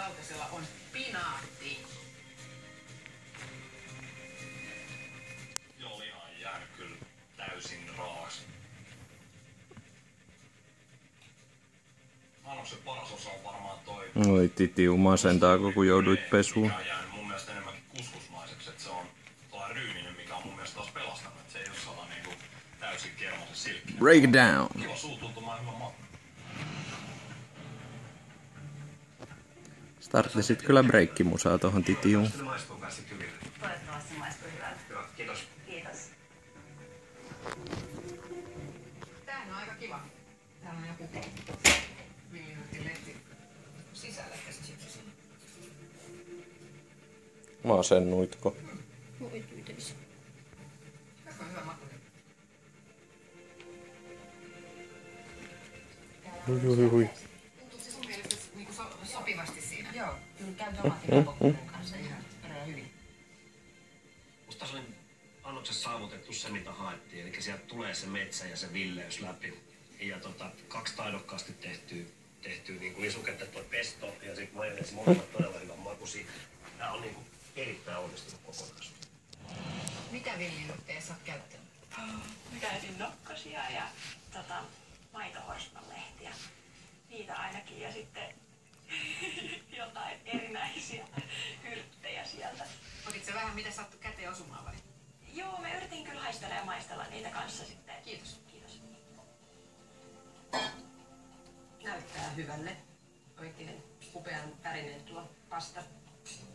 lautasella on pinaatti. Joo, liha on jäänyt kyllä täysin raaksi. Annoksen paras osa on varmaan toi... Oi Titiuu, masentaako kun jouduit pesuun? Mikä on jäänyt mun mielestä enemmänkin kuskusmaiseksi, että se on tuollainen ryyninen, mikä on mun mielestä taas pelastanut, että se ei oo sellainen niinku täysin kermoisen silkkinen. Break it down! Kiva suutuntuma ja hyvä maku. Starttisit kyllä breikkimusaa tohon Titiuun. Se maistuu kanssa hyvin. Toivottavasti maistuu hyvältä. Hyvä, kiitos. Kiitos. Tämähän on aika kiva. Täällä on joku villihyttilehti sisällä tästä sipsissä. Masennuitko? Voi tyytelis. Aika hyvä maku. Hui. Tuntuuko se sun mielestä niinku sopivasti siinä? Joo, kyllä käy tomaatin popcornin kanssa ihan hyvin. Musta se on annoksessa saavutettu se, mitä haettiin. Eli sieltä tulee se metsä ja se villeys läpi. Ja 2 taidokkaasti tehtyä niin kuin lisuketta, toi pesto ja sitten majoneesi, molemmat todella hyvän makuisia. Tää on niin kuin erittäin onnistunut kokonaisuus. Mitä villihyttejä sä oot käyttänyt? Mä käytin nokkasia ja maitohorsmanlehtiä. Niitä ainakin ja sitten jotain erinäisiä hyrttejä sieltä. Otit sä vähän mitä sattui käteen osumaan vai? Joo, mä yritin kyllä haistella ja maistella niitä kanssa sitten. Kiitos. Kiitos. Näyttää hyvälle. Oikein upean värinen tuo pasta.